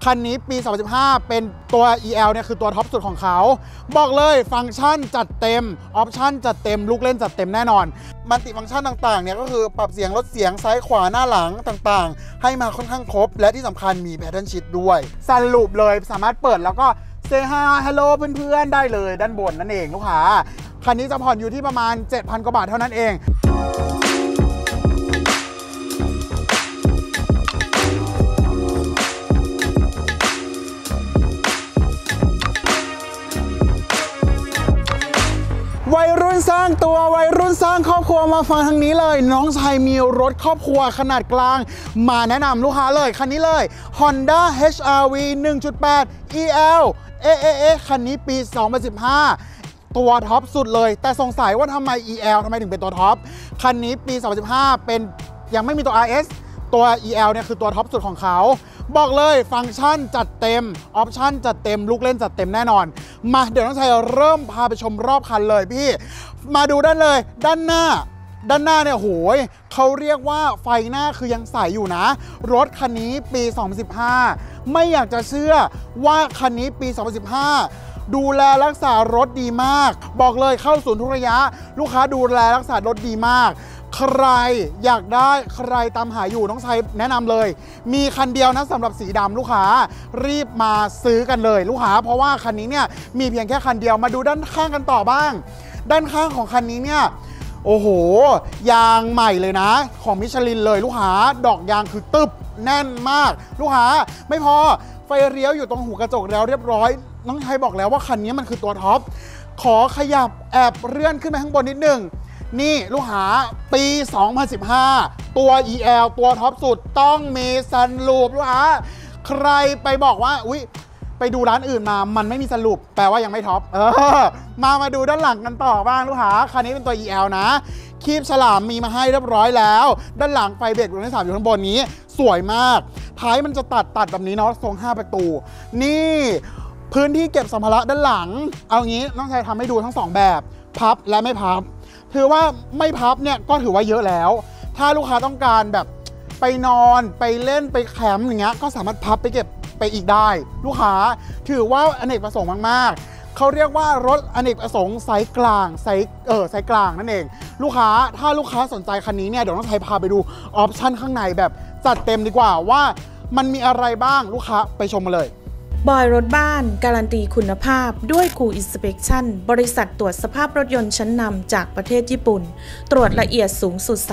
คันนี้ปี 2015 เป็นตัว EL เนี่ยคือตัวท็อปสุดของเขาบอกเลยฟังก์ชันจัดเต็มออปชั่นจัดเต็มลูกเล่นจัดเต็มแน่นอนมัลติฟังก์ชันต่างๆเนี่ยก็คือปรับเสียงลดเสียงซ้ายขวาหน้าหลังต่างๆให้มาค่อนข้างครบและที่สำคัญมีแพทเทิร์นชิทด้วยซันลูปเลยสามารถเปิดแล้วก็เซฮายฮัลโหลเพื่อนๆได้เลยด้านบนนั่นเองลูกค้าคันนี้จะผ่อนอยู่ที่ประมาณ 7,000 กว่าบาทเท่านั้นเองวัยรุ่นสร้างตัววัยรุ่นสร้างครอบครัวมาฟังทางนี้เลยน้องชายมีรถครอบครัวขนาดกลางมาแนะนำลูกค้าเลยคันนี้เลย Honda HR-V 1.8 EL คันนี้ปี 2015 ตัวท็อปสุดเลยแต่สงสัยว่าทำไม EL ทำไมถึงเป็นตัวท็อปคันนี้ปี 2015 เป็นยังไม่มีตัว RS ตัว EL เนี่ยคือตัวท็อปสุดของเขาบอกเลยฟังก์ชันจัดเต็มออปชั่นจัดเต็มลูกเล่นจัดเต็มแน่นอนมาเดี๋ยวน้องชายเริ่มพาไปชมรอบคันเลยพี่มาดูด้านเลยด้านหน้าเนี่ยโหยเขาเรียกว่าไฟหน้าคือยังใสอยู่นะรถคันนี้ปี 2015 ไม่อยากจะเชื่อว่าคันนี้ปี 2015 ดูแลรักษารถดีมากบอกเลยเข้าศูนย์ทุกระยะลูกค้าดูแลรักษารถดีมากใครอยากได้ใครตามหาอยู่น้องชายแนะนำเลยมีคันเดียวนะสำหรับสีดำลูกค้ารีบมาซื้อกันเลยลูกค้าเพราะว่าคันนี้เนี่ยมีเพียงแค่คันเดียวมาดูด้านข้างกันต่อบ้างด้านข้างของคันนี้เนี่ยโอ้โหยางใหม่เลยนะของมิชลินเลยลูกค้าดอกยางคือตึบแน่นมากลูกค้าไม่พอไฟเลี้ยวอยู่ตรงหูกระจกแล้วเรียบร้อยน้องชายบอกแล้วว่าคันนี้มันคือตัวท็อปขอขยับแอบเลื่อนขึ้นไปข้างบนนิดนึงนี่ลูกค้าปี 2015 ตัว EL ตัวท็อปสุดต้องมีซันรูฟลูกค้าใครไปบอกว่าอุ๊ยไปดูร้านอื่นมามันไม่มีซันรูฟแปลว่ายังไม่ท็อปมาดูด้านหลังกันต่อบ้างลูกค้าคันนี้เป็นตัว EL นะคีบฉลามมีมาให้เรียบร้อยแล้วด้านหลังไฟเบรกดวงที่3อยู่ข้างบนนี้สวยมากท้ายมันจะตัดแบบนี้เนาะทรง5ประตูนี่พื้นที่เก็บสัมภาระด้านหลังเอางี้น้องชายทำให้ดูทั้ง2แบบพับและไม่พับถือว่าไม่พับเนี่ยก็ถือว่าเยอะแล้วถ้าลูกค้าต้องการแบบไปนอนไปเล่นไปแคมป์อย่างเงี้ยก็สามารถพับไปเก็บไปอีกได้ลูกค้าถือว่าอเนกประสงค์มากๆเขาเรียกว่ารถอเนกประสงค์ไซส์กลางไซส์กลางนั่นเองลูกค้าถ้าลูกค้าสนใจคันนี้เนี่ยเดี๋ยวน้องไทยพาไปดูออปชั่นข้างในแบบจัดเต็มดีกว่าว่ามันมีอะไรบ้างลูกค้าไปชมมาเลยบอยรถบ้านการันตีคุณภาพด้วยคูอินสเปคชั่นบริษัทตรวจสภาพรถยนต์ชั้นนำจากประเทศญี่ปุ่นตรวจละเอียดสูงสุด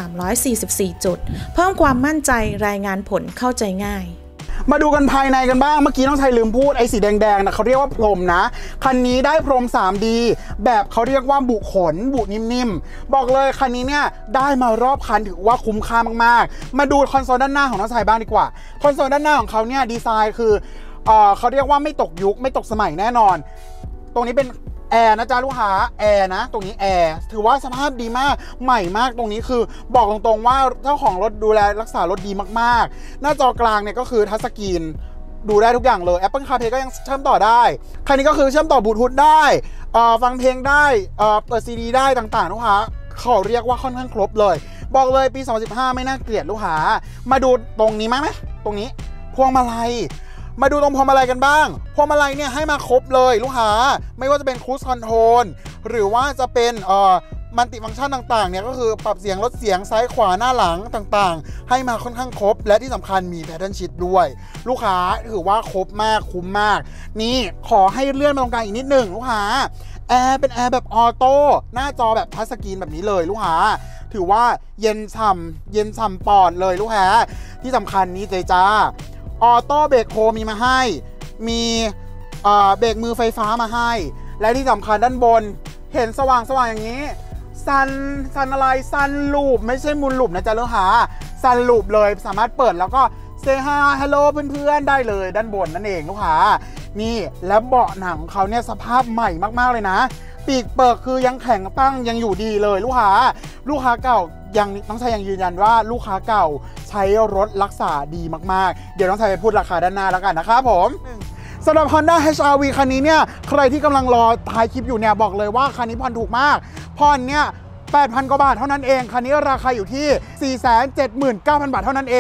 344จุดเพิ่มความมั่นใจรายงานผลเข้าใจง่ายมาดูกันภายในกันบ้างเมื่อกี้น้องชายลืมพูดไอ้สีแดงๆนะเขาเรียกว่าพรมนะคันนี้ได้พรม 3D แบบเขาเรียกว่าบุขนบุนิ่มๆบอกเลยคันนี้เนี่ยได้มารอบคันถือว่าคุ้มค่ามากๆมาดูคอนโซลด้านหน้าของน้องชายบ้างดีกว่าคอนโซลด้านหน้าของเขาเนี่ยดีไซน์คือเขาเรียกว่าไม่ตกยุคไม่ตกสมัยแน่นอนตรงนี้เป็นแอร์นะจ๊ะลูกค้าแอร์นะตรงนี้แอร์ถือว่าสภาพดีมากใหม่มากตรงนี้คือบอกตรงๆว่าเจ้าของรถดูแลรักษารถดีมากๆหน้าจอกลางเนี่ยก็คือทัชสกรีนดูได้ทุกอย่างเลย Apple CarPlay ก็ยังเชื่อมต่อได้คันนี้ก็คือเชื่อมต่อบลูทูธได้ฟังเพลงได้เปิดซีดีได้ต่างๆลูกค้าเขาเรียกว่าค่อนข้างครบเลยบอกเลยปี 2015 ไม่น่าเกลียดลูกค้ามาดูตรงนี้มั้ยตรงนี้พวงมาลัยมาดูตรงพวงมาลัยกันบ้างพวงมาลัยเนี่ยให้มาครบเลยลูกค้าไม่ว่าจะเป็นครูซคอนโทรลหรือว่าจะเป็นมัลติฟังก์ชันต่างๆเนี่ยก็คือปรับเสียงลดเสียงซ้ายขวาหน้าหลังต่างๆให้มาค่อนข้างครบและที่สำคัญมีแพทเทิร์นชิทด้วยลูกค้าถือว่าครบมากคุ้มมากนี่ขอให้เลื่อนมาตรงกลางอีกนิดหนึ่งลูกค้าแอร์เป็นแอร์แบบออโต้หน้าจอแบบทัชสกรีนแบบนี้เลยลูกค้าถือว่าเย็นฉ่ำปอดเลยลูกค้าที่สำคัญนี้เจจ้าออโต้เบรกโฮมีมาให้มีเบรกมือไฟฟ้ามาให้และที่สำคัญด้านบนเห็นสว่างอย่างนี้ซันอะไรซันลูปไม่ใช่มูลลูปนะจ๊ะลูกค้าซันลูปเลยสามารถเปิดแล้วก็เซฮายฮัลโหลเพื่อนๆได้เลยด้านบนนั่นเองลูกค้านี่แล้วเบาะหนังของเขาเนี่ยสภาพใหม่มากๆเลยนะปีกเปิกคือยังแข็งตั้งยังอยู่ดีเลยลูกค้าเก่ายังน้องชายยังยืนยันว่าลูกค้าเก่าใช้รถรักษาดีมากๆเดี๋ยวน้องชายไปพูดราคาด้านหน้าแล้วกันนะครับผมสำหรับ Honda HR-V คันนี้เนี่ยใครที่กำลังรอถ่ายคลิปอยู่เนี่ยบอกเลยว่าคันนี้ผ่อนถูกมากผ่อนเนี่ย 8,000 กว่าบาทเท่านั้นเองคันนี้ราคาอยู่ที่ 479,000 บาทเท่านั้นเอง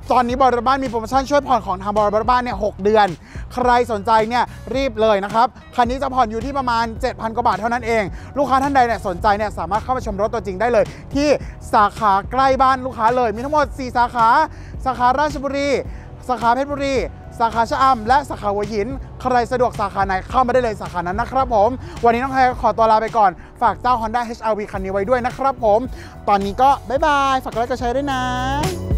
ตอนนี้บริษัทบ้านมีโปรโมชั่นช่วยผ่อนของทางบริษัทบ้านเนี่ย6 เดือนใครสนใจเนี่ยรีบเลยนะครับคันนี้จะผ่อนอยู่ที่ประมาณ 7,000 กว่าบาทเท่านั้นเองลูกค้าท่านใดเนี่ยสนใจเนี่ยสามารถเข้ามาชมรถตัวจริงได้เลยที่สาขาใกล้บ้านลูกค้าเลยมีทั้งหมด4 สาขาสาขาราชบุรีสาขาเพชรบุรีสาขาชะอำและสาขาหัวหินใครสะดวกสาขาไหนเข้ามาได้เลยสาขานั้นนะครับผมวันนี้น้องไทยขอตัวลาไปก่อนฝากเจ้า Honda HR-V คันนี้ไว้ด้วยนะครับผมตอนนี้ก็บ๊ายบายฝากกดไลค์กดแชร์ด้วยนะ